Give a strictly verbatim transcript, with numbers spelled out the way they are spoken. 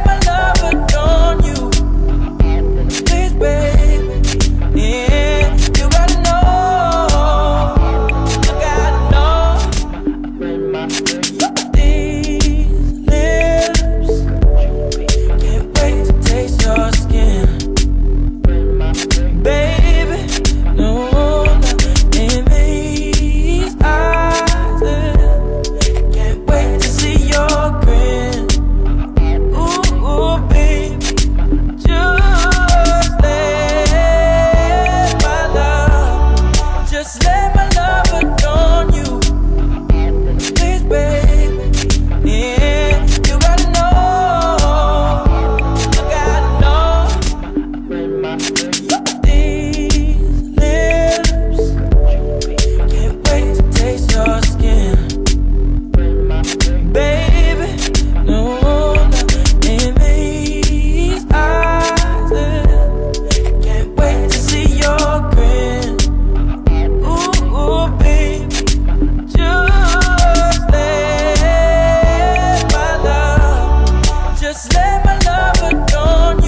my love adorn you. Please, baby, yeah, you gotta know, you gotta know. These lips can't wait to taste your skin, baby. No, not in these eyes. I can't wait to see your grin. Ooh, ooh, baby, just let my love, just let my love adorn you. Please, baby, yeah, you gotta know, you gotta know. These lips can't wait to taste your skin, baby. No, not in these eyes. I can't wait to see your grin. Ooh, ooh, baby, just let my love, just let my love adorn you.